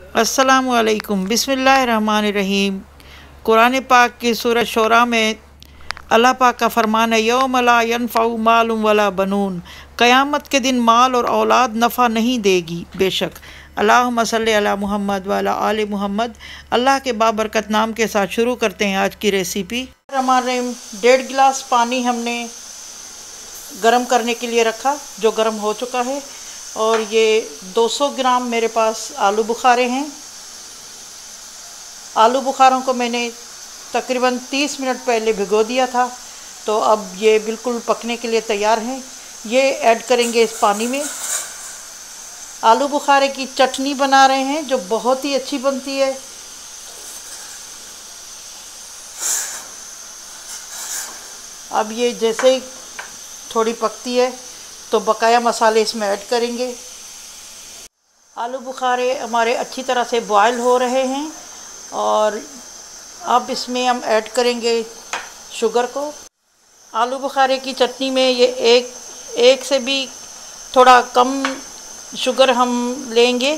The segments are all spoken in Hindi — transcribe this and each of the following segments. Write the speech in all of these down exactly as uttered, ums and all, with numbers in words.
अस्सलामु अलैकुम। बिस्मिल्लाहिर्रहमानिर्रहीम। कुरान पाक की सूरह शोरा में अल्लाह पाक का फरमान है, यौम ला यनफ़उ मालुम वला बनून, क़यामत के दिन माल और औलाद नफ़ा नहीं देगी। बेशक अल्लाहुम्मा सल्ली अला मुहम्मद व अला आले मुहम्मद। अल्लाह के बाबरकत नाम के साथ शुरू करते हैं आज की रेसिपी। हमारे डेढ़ गिलास पानी हमने गरम करने के लिए रखा, जो गरम हो चुका है। और ये दो सौ ग्राम मेरे पास आलू बुखारे हैं। आलू बुखारों को मैंने तकरीबन तीस मिनट पहले भिगो दिया था, तो अब ये बिल्कुल पकने के लिए तैयार हैं। ये ऐड करेंगे इस पानी में। आलू बुखारे की चटनी बना रहे हैं, जो बहुत ही अच्छी बनती है। अब ये जैसे ही थोड़ी पकती है तो बकाया मसाले इसमें ऐड करेंगे। आलू बुखारे हमारे अच्छी तरह से बॉयल हो रहे हैं और अब इसमें हम ऐड करेंगे शुगर को। आलू बुखारे की चटनी में ये एक एक से भी थोड़ा कम शुगर हम लेंगे।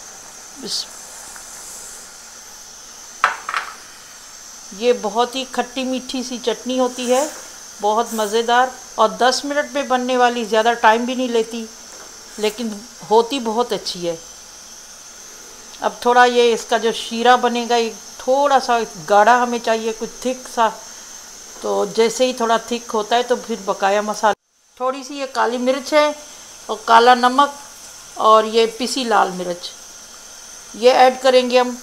ये बहुत ही खट्टी मीठी सी चटनी होती है, बहुत मज़ेदार, और दस मिनट में बनने वाली, ज़्यादा टाइम भी नहीं लेती, लेकिन होती बहुत अच्छी है। अब थोड़ा ये इसका जो शीरा बनेगा, ये थोड़ा सा गाढ़ा हमें चाहिए, कुछ थिक सा। तो जैसे ही थोड़ा थिक होता है तो फिर बकाया मसाला, थोड़ी सी ये काली मिर्च है और काला नमक और ये पिसी लाल मिर्च, ये ऐड करेंगे हम।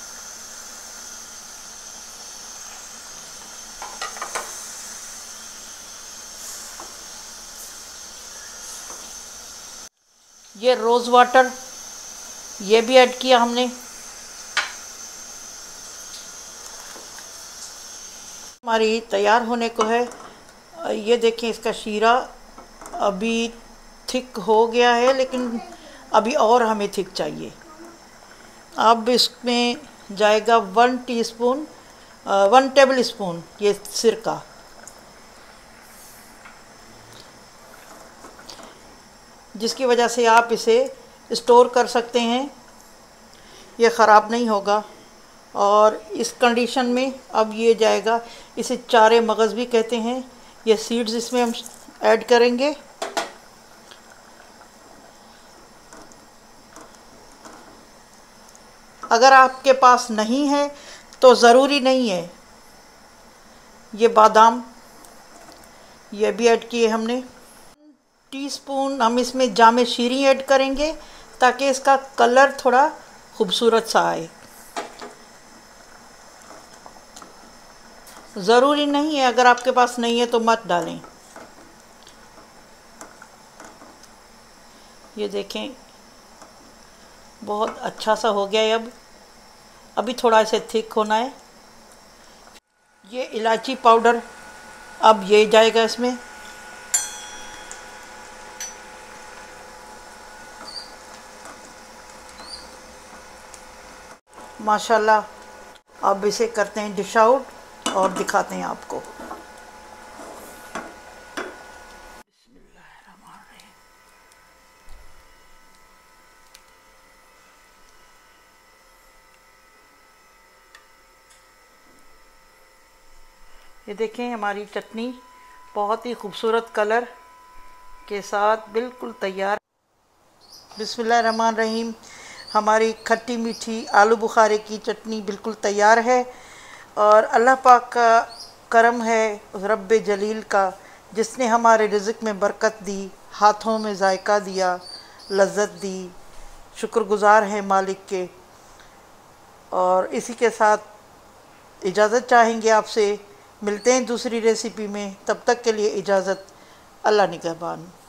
ये रोज़ वाटर, ये भी ऐड किया हमने। हमारी तैयार होने को है। ये देखें, इसका शीरा अभी थिक हो गया है, लेकिन अभी और हमें थिक चाहिए। अब इसमें जाएगा one teaspoon one tablespoon ये सिरका। जिसकी वजह से आप इसे स्टोर कर सकते हैं, ये ख़राब नहीं होगा। और इस कंडीशन में अब ये जाएगा, इसे चारे मगज़ भी कहते हैं। ये सीड्स इसमें हम ऐड करेंगे। अगर आपके पास नहीं है तो ज़रूरी नहीं है। ये बादाम, ये भी ऐड किए हमने। टीस्पून हम इसमें जामे शीरी ऐड करेंगे, ताकि इसका कलर थोड़ा खूबसूरत सा आए। ज़रूरी नहीं है, अगर आपके पास नहीं है तो मत डालें। ये देखें, बहुत अच्छा सा हो गया है। अब अभी थोड़ा इसे थिक होना है। ये इलायची पाउडर, अब ये जाएगा इसमें। माशाल्लाह, अब इसे करते हैं डिश आउट और दिखाते हैं आपको। ये देखें, हमारी चटनी बहुत ही खूबसूरत कलर के साथ बिल्कुल तैयार। बिस्मिल्लाहिर्रहमानिर्रहीम। हमारी खट्टी मीठी आलू बुखारे की चटनी बिल्कुल तैयार है। और अल्लाह पाक का करम है, रब्बे जलील का, जिसने हमारे रिज़्क़ में बरकत दी, हाथों में जायका दिया, लज्जत दी। शुक्रगुज़ार हैं मालिक के। और इसी के साथ इजाज़त चाहेंगे आपसे। मिलते हैं दूसरी रेसिपी में, तब तक के लिए इजाज़त। अल्लाह निगहबान।